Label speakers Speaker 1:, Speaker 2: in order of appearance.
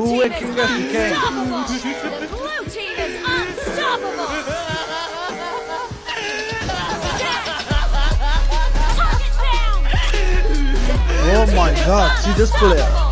Speaker 1: Due chiunga su che.
Speaker 2: The blue team is unstoppable.
Speaker 1: Oh my god, see this player.